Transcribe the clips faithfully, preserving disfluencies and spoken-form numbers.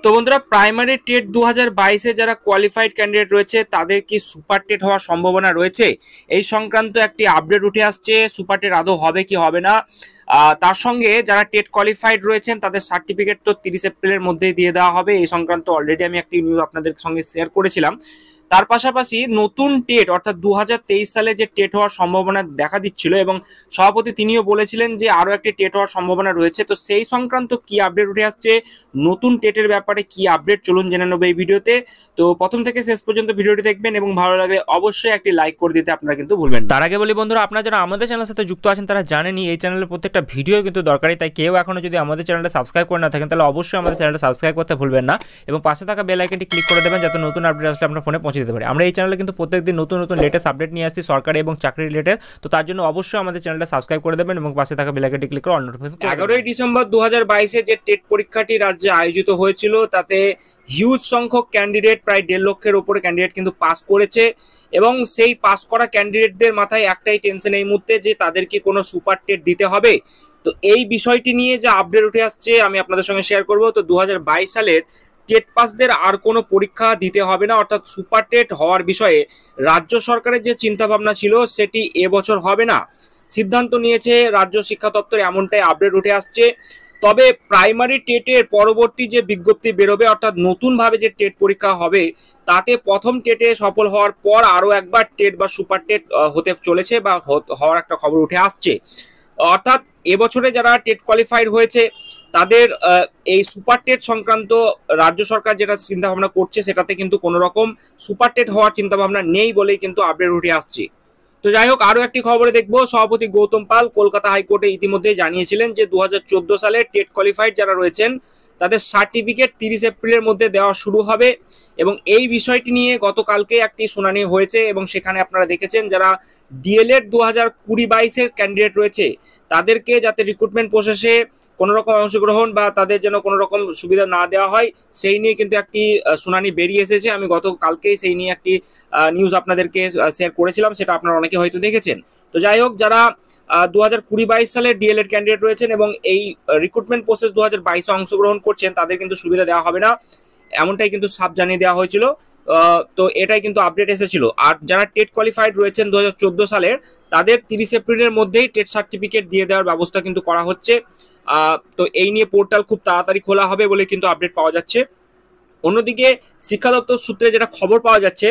তো বন্ধুরা, primary TET দু হাজার বাইশে যারা কোয়ালিফাইড ক্যান্ডিডেট রয়েছে তাদের কি সুপার টেট হওয়ার সম্ভাবনা রয়েছে, এই সংক্রান্ত একটি আপডেট উঠে আসছে। সুপার টেট আদৌ হবে কি হবে না, তার সঙ্গে যারা টেট কোয়ালিফাইড রয়েছেন তাদের সার্টিফিকেট তো তিরিশ এপ্রিলের মধ্যেই দিয়ে দেওয়া হবে, এই সংক্রান্ত অলরেডি আমি একটি নিউজ আপনাদের সঙ্গে শেয়ার করেছিলাম। তার পাশাপাশি নতুন টেট অর্থাৎ দু হাজার তেইশ সালে যে টেট হওয়ার সম্ভাবনা দেখা দিচ্ছিল এবং সভাপতি তিনিও বলেছিলেন যে আরও একটি টেট হওয়ার সম্ভাবনা রয়েছে, তো সেই সংক্রান্ত কি আপডেট উঠে আসছে, নতুন টেটের ব্যাপারে কি আপডেট, চলুন জেনে নেবো এই ভিডিওতে। তো প্রথম থেকে শেষ পর্যন্ত ভিডিওটি দেখবেন এবং ভালো লাগলে অবশ্যই একটি লাইক করে দিতে আপনারা কিন্তু ভুলবেন। তার আগে বলি বন্ধুরা, আপনারা যারা আমাদের চ্যানেলের সাথে যুক্ত আছেন তারা জানেনই এই চ্যানেলের প্রত্যেকটা ভিডিও কিন্তু দরকারি, তাই কেউ এখনো যদি আমাদের চ্যানেলটা সাবস্ক্রাইব করে না থাকেন তাহলে অবশ্যই আমাদের চ্যানেলটা সাবস্ক্রাইব করতে ভুলবেন না এবং পাশে থাকা বেল আইকনটি ক্লিক করে দেবেন যাতে নতুন আপডেট আসলে আপনার ফোনে পৌঁছে দিতে পারে। আমরা এই চ্যানেলে কিন্তু প্রত্যেকদিন নতুন নতুন লেটেস্ট আপডেট নিয়ে আসছি সরকারি এবং চাকরি রিলেটেড, তো তার জন্য অবশ্যই আমাদের চ্যানেলটা সাবস্ক্রাইব করে দেবেন এবং পাশে থাকা বেল আইকনটি ক্লিক করে অল নোটিফিকেশন। এগারোই ডিসেম্বর দু হাজার বাইশে যে টেট পরীক্ষাটি রাজ্যে আয়োজিত হয়েছিল তাতে হিউজ সংখ্যক ক্যান্ডিডেট, প্রায় দেড় লক্ষের উপরে ক্যান্ডিডেট কিন্তু পাস করেছে এবং সেই পাস করা ক্যান্ডিডেটদের মাথায় একটাই টেনশন এই মুহূর্তে যে তাদেরকে কোনো সুপার টেট দিতে হবে। তো এই বিষয়টি নিয়ে যে আপডেট উঠে আসছে আমি আপনাদের সঙ্গে শেয়ার করব। তো দু হাজার বাইশ সালের টেট পাসদের আর কোনো পরীক্ষা দিতে হবে না, অর্থাৎ সুপার টেট হওয়ার বিষয়ে রাজ্য সরকারের যে চিন্তাভাবনা ছিল সেটি এবছর হবে না, সিদ্ধান্ত নিয়েছে রাজ্য শিক্ষা দপ্তর, এমনটাই আপডেট উঠে আসছে। তবে প্রাইমারি টেটের পরবর্তী যে বিজ্ঞপ্তি বেরোবে অর্থাৎ নতুনভাবে যে টেট পরীক্ষা হবে তাতে প্রথম টেটে সফল হওয়ার পর আরও একবার টেট বা সুপার টেট হতে চলেছে বা হওয়ার একটা খবর উঠে আসছে। অর্থাৎ এবছরে যারা টেট কোয়ালিফাইড হয়েছে তাদের এই সুপার টেট সংক্রান্ত রাজ্য সরকার যেটা চিন্তাভাবনা করছে সেটাতে কিন্তু কোনো রকম সুপার টেট হওয়ার চিন্তাভাবনা নেই বলেই কিন্তু আপডেট উঠে আসছে। তো যাই হোক, আরও একটি খবরে দেখবো, সভাপতি গৌতম পাল কলকাতা হাইকোর্টে ইতিমধ্যে জানিয়েছিলেন যে দু হাজার চোদ্দো সালে টেট কোয়ালিফাইড যারা রয়েছেন তাদের সার্টিফিকেট তিরিশ এপ্রিলের মধ্যে দেওয়া শুরু হবে এবং এই বিষয়টি নিয়ে গতকালকে একটি শুনানি হয়েছে এবং সেখানে আপনারা দেখেছেন যারা ডিএলএড দু হাজার কুড়ি বাইশের ক্যান্ডিডেট রয়েছে তাদেরকে যাতে রিক্রুটমেন্ট প্রসেসে কোনো রকম অংশগ্রহণ বা তাদের যেন কোনো রকম সুবিধা না দেওয়া হয় সেই নিয়ে কিন্তু একটি শুনানি বেরিয়ে এসেছে। আমি গতকালকেই সেই নিয়ে একটি নিউজ আপনাদেরকে শেয়ার করেছিলাম, সেটা আপনারা অনেকে হয়তো দেখেছেন। তো যাই হোক, যারা দু হাজার কুড়ি বাইশ সালে ডিএলএড ক্যান্ডিডেট রয়েছেন এবং এই রিক্রুটমেন্ট প্রসেস দু হাজার বাইশে অংশগ্রহণ করছেন তাদের কিন্তু সুবিধা দেওয়া হবে না, এমনটাই কিন্তু সাফ জানিয়ে দেওয়া হয়েছিল। তো এটাই কিন্তু আপডেট এসেছিল। আর যারা টেট কোয়ালিফাইড রয়েছেন দু হাজার চোদ্দো সালের তাদের তিরিশ এপ্রিলের মধ্যেই টেট সার্টিফিকেট দিয়ে দেওয়ার ব্যবস্থা কিন্তু করা হচ্ছে। তো এই নিয়ে পোর্টাল খুব তাড়াতাড়ি খোলা হবে বলে কিন্তু আপডেট পাওয়া যাচ্ছে। অন্যদিকে শিক্ষা দপ্তর সূত্রে যেটা খবর পাওয়া যাচ্ছে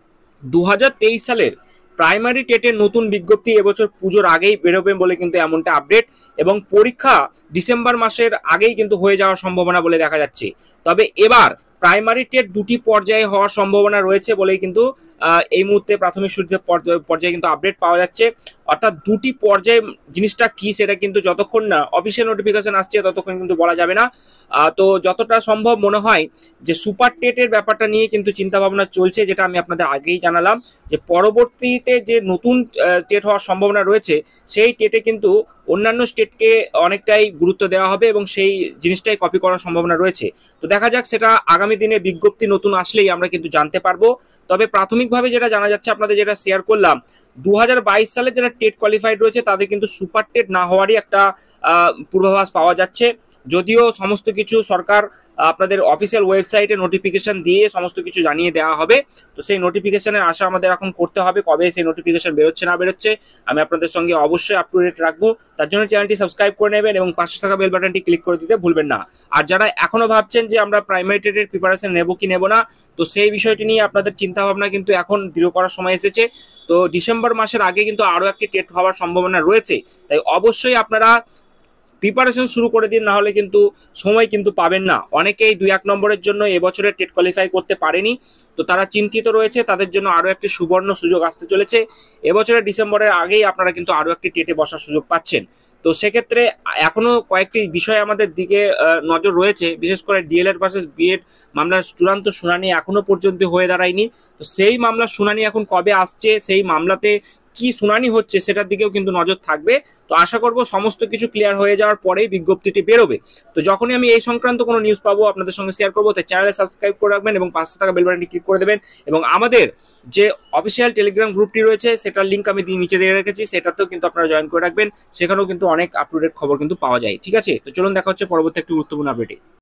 দু হাজার তেইশ সালের প্রাইমারি টেটের নতুন বিজ্ঞপ্তি এবছর পুজোর আগেই বেরোবে বলে কিন্তু এমনটা আপডেট এবং পরীক্ষা ডিসেম্বর মাসের আগেই কিন্তু হয়ে যাওয়ার সম্ভাবনা বলে দেখা যাচ্ছে। তবে এবার প্রাইমারি টেট দুটি পর্যায়ে হওয়ার সম্ভাবনা রয়েছে বলেই কিন্তু এই মুহূর্তে প্রাথমিক সূত্রে পর্যায়ে কিন্তু আপডেট পাওয়া যাচ্ছে। অর্থাৎ দুটি পর্যায়ে জিনিসটা কি সেটা কিন্তু যতক্ষণ না অফিসিয়াল নোটিফিকেশন আসছে ততক্ষণ কিন্তু বলা যাবে না। তো যতটা সম্ভব মনে হয় যে সুপার টেটের ব্যাপারটা নিয়ে কিন্তু চিন্তাভাবনা চলছে, যেটা আমি আপনাদের আগেই জানালাম যে পরবর্তীতে যে নতুন টেট হওয়ার সম্ভাবনা রয়েছে সেই টেটে কিন্তু অন্যান্য স্টেটকে অনেকটাই গুরুত্ব দেওয়া হবে এবং সেই জিনিসটাই কপি করার সম্ভাবনা রয়েছে। তো দেখা যাক, সেটা আগামী দিনে বিজ্ঞপ্তি নতুন আসলেই আমরা কিন্তু জানতে পারবো। তবে প্রাথমিকভাবে যেটা জানা যাচ্ছে আপনাদের যেটা শেয়ার করলাম, দু হাজার বাইশ সালে যারা টেট কোয়ালিফাইড রয়েছে তাদের কিন্তু সুপার টেট না হওয়ারই একটা পূর্বাভাস পাওয়া যাচ্ছে। যদিও সমস্ত কিছু সরকার আপনাদের অফিসিয়াল ওয়েবসাইটে নোটিফিকেশন দিয়ে সমস্ত কিছু জানিয়ে দেওয়া হবে, তো সেই নোটিফিকেশনের আশা আমাদের এখন করতে হবে। কবে সেই নোটিফিকেশন বেরোচ্ছে না বেরোচ্ছে আমি আপনাদের সঙ্গে অবশ্যই আপ টু ডেট রাখবো, তার জন্য চ্যানেলটি সাবস্ক্রাইব করে নেবেন এবং পাশে থাকা বেল বাটনটি ক্লিক করে দিতে ভুলবেন না। আর যারা এখনো ভাবছেন যে আমরা প্রাইমারি টেটের প্রিপারেশন নেব কি নেব না, তো সেই বিষয়টি নিয়ে আপনাদের চিন্তাভাবনা কিন্তু এখন দৃঢ় করার সময় এসেছে। তো ডিসেম্বর মাসের আগে কিন্তু আরও একটি টেট হওয়ার সম্ভাবনা রয়েছে, তাই অবশ্যই আপনারা প্রিপারেশন শুরু করে দিন, না হলে কিন্তু সময় কিন্তু পাবেন না। অনেকেই দুই এক নম্বরের জন্য এবছরের টেট কোয়ালিফাই করতে পারেনি, তো তারা চিন্তিত রয়েছে, তাদের জন্য আরও একটি সুবর্ণ সুযোগ আসতে চলেছে। এবছরের ডিসেম্বরের আগেই আপনারা কিন্তু আরও একটি টেটে বসার সুযোগ পাচ্ছেন। তো সেক্ষেত্রে এখনও কয়েকটি বিষয় আমাদের দিকে নজর রয়েছে, বিশেষ করে ডিএলএড ভার্সেস বিএড মামলার চূড়ান্ত শুনানি এখনও পর্যন্ত হয়ে দাঁড়ায়নি। তো সেই মামলার শুনানি এখন কবে আসছে, সেই মামলাতে কি শুনানি হচ্ছে সেটার দিকেও কিন্তু নজর থাকবে। তো আশা করব সমস্ত কিছু ক্লিয়ার হয়ে যাওয়ার পরেই বিজ্ঞপ্তিটি বেরোবে। তো যখনই আমি এই সংক্রান্ত কোনো নিউজ পাবো আপনাদের সঙ্গে শেয়ার করবো, তাই চ্যানেলে সাবস্ক্রাইব করে রাখবেন এবং পাশে থাকা বেল বাটনটি ক্লিক করে দেবেন এবং আমাদের যে অফিসিয়াল টেলিগ্রাম গ্রুপটি রয়েছে সেটার লিঙ্ক আমি নিচে দিয়ে রেখেছি, সেটাতেও কিন্তু আপনারা জয়েন করে রাখবেন, সেখানেও কিন্তু অনেক আপ টু ডেট খবর কিন্তু পাওয়া যায়। ঠিক আছে, তো চলুন দেখা হচ্ছে পরবর্তী একটি গুরুত্বপূর্ণ আপডেটে।